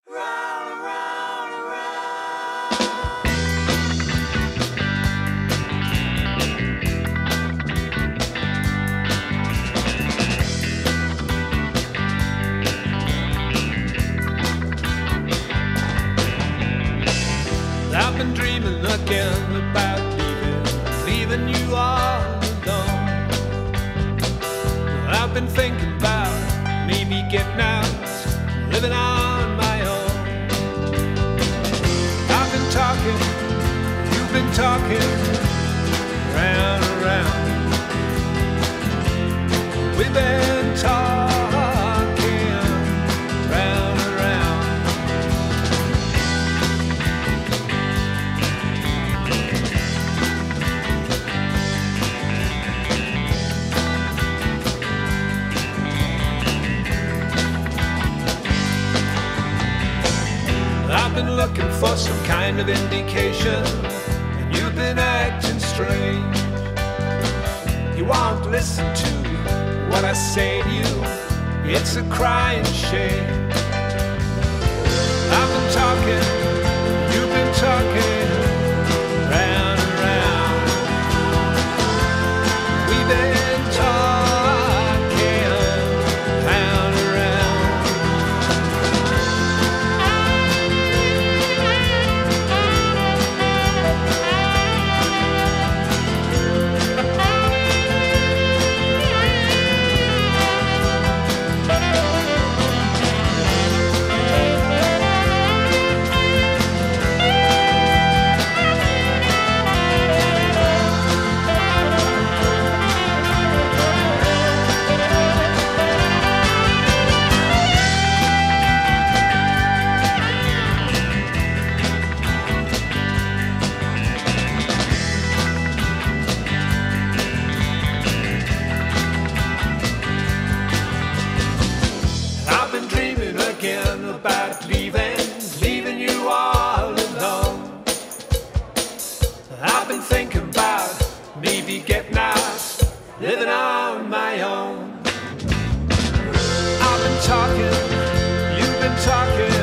I've been dreaming again about leaving you all alone. I've been thinking about maybe getting out, living on my own. I've been talking, you've been talking, round and round. We've been talking, round and round. I've been looking for some kind of indication, and you've been acting strange. You won't listen to what I say to you, it's a crying shame. I've been talking, you've been talking, round and round. We've been talking, round and round. About leaving you all alone. I've been thinking about maybe getting out, living on my own. I've been talking, you've been talking,